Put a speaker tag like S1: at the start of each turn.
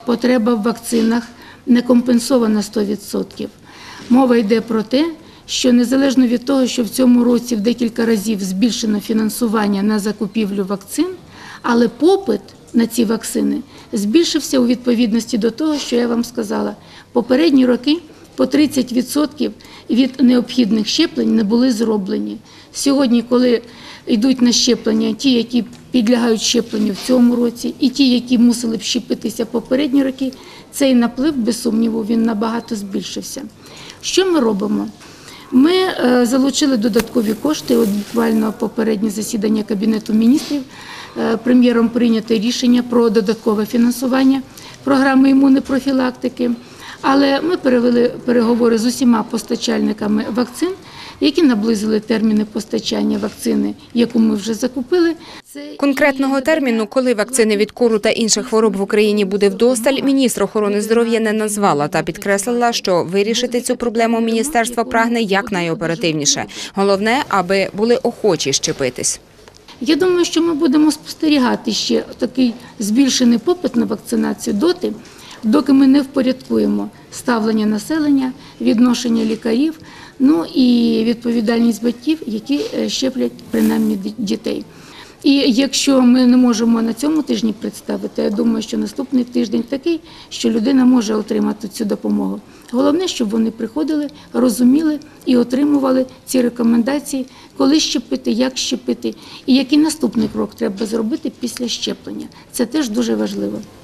S1: Потреба в вакцинах не компенсована 100%. Мова йде про те, що незалежно від того, що в цьому році в декілька разів збільшено фінансування на закупівлю вакцин, але попит на ці вакцини збільшився у відповідності до того, що я вам сказала. Попередні роки по 30% від необхідних щеплень не були зроблені. Сьогодні, коли йдуть на щеплення ті, які підлягають щепленню в цьому році, і ті, які мусили б щепитися попередні роки, цей наплив, без сумніву, він набагато збільшився. Що ми робимо? Ми залучили додаткові кошти, от буквально попереднє засідання Кабінету міністрів, прем'єром прийнято рішення про додаткове фінансування програми імунопрофілактики, але ми перевели переговори з усіма постачальниками вакцин, які наблизили терміни постачання вакцини, яку ми вже закупили.
S2: Конкретного терміну, коли вакцини від кору та інших хвороб в Україні буде вдосталь, міністр охорони здоров'я не назвала та підкреслила, що вирішити цю проблему міністерство прагне якнайоперативніше. Головне, аби були охочі щепитись.
S1: Я думаю, що ми будемо спостерігати ще такий збільшений попит на вакцинацію доки ми не впорядкуємо ставлення населення, відношення лікарів, ну і відповідальність батьків, які щеплять принаймні дітей. І якщо ми не можемо на цьому тижні представити, я думаю, що наступний тиждень такий, що людина може отримати цю допомогу. Головне, щоб вони приходили, розуміли і отримували ці рекомендації, коли щепити, як щепити і який наступний крок треба зробити після щеплення. Це теж дуже важливо.